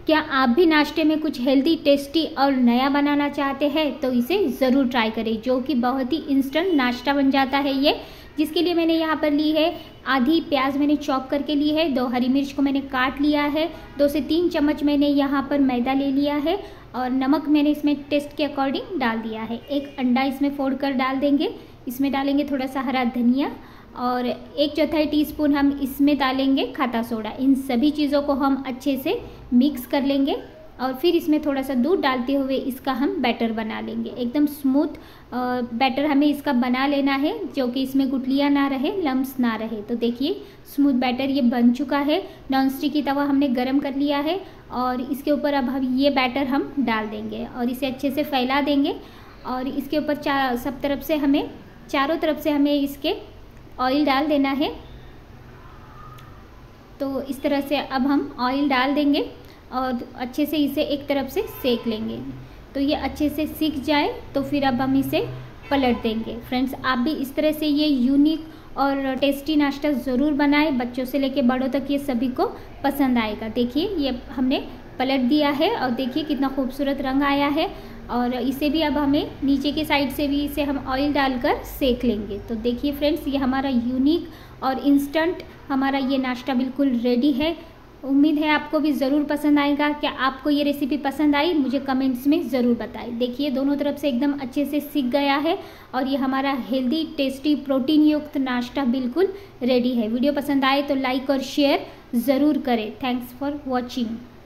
क्या आप भी नाश्ते में कुछ हेल्दी, टेस्टी और नया बनाना चाहते हैं तो इसे ज़रूर ट्राई करें, जो कि बहुत ही इंस्टेंट नाश्ता बन जाता है ये। जिसके लिए मैंने यहाँ पर ली है आधी प्याज मैंने चॉप करके ली है, 2 हरी मिर्च को मैंने काट लिया है, 2 से 3 चम्मच मैंने यहाँ पर मैदा ले लिया है और नमक मैंने इसमें टेस्ट के अकॉर्डिंग डाल दिया है। 1 अंडा इसमें फोड़ कर डाल देंगे। इसमें डालेंगे थोड़ा सा हरा धनिया और 1/4 टीस्पून हम इसमें डालेंगे खाता सोडा। इन सभी चीज़ों को हम अच्छे से मिक्स कर लेंगे और फिर इसमें थोड़ा सा दूध डालते हुए इसका हम बैटर बना लेंगे। एकदम स्मूथ बैटर हमें इसका बना लेना है, जो कि इसमें गुठलियाँ ना रहे, लम्स ना रहे। तो देखिए स्मूथ बैटर ये बन चुका है। नॉन स्टिक की तवा हमने गरम कर लिया है और इसके ऊपर अब हम ये बैटर हम डाल देंगे और इसे अच्छे से फैला देंगे। और इसके ऊपर सब तरफ से हमें, चारों तरफ से हमें इसके ऑयल डाल देना है। तो इस तरह से अब हम ऑयल डाल देंगे और अच्छे से इसे एक तरफ से सेक लेंगे। तो ये अच्छे से सीख जाए तो फिर अब हम इसे पलट देंगे। फ्रेंड्स, आप भी इस तरह से ये यूनिक और टेस्टी नाश्ता ज़रूर बनाएं। बच्चों से लेके बड़ों तक ये सभी को पसंद आएगा। देखिए ये हमने पलट दिया है और देखिए कितना खूबसूरत रंग आया है। और इसे भी अब हमें नीचे के साइड से भी इसे हम ऑयल डालकर सेक लेंगे। तो देखिए फ्रेंड्स, ये हमारा यूनिक और इंस्टेंट हमारा ये नाश्ता बिल्कुल रेडी है। उम्मीद है आपको भी ज़रूर पसंद आएगा। क्या आपको ये रेसिपी पसंद आई, मुझे कमेंट्स में ज़रूर बताएं। देखिए दोनों तरफ से एकदम अच्छे से सिक गया है और ये हमारा हेल्दी, टेस्टी, प्रोटीन युक्त नाश्ता बिल्कुल रेडी है। वीडियो पसंद आए तो लाइक और शेयर ज़रूर करें। Thanks for watching.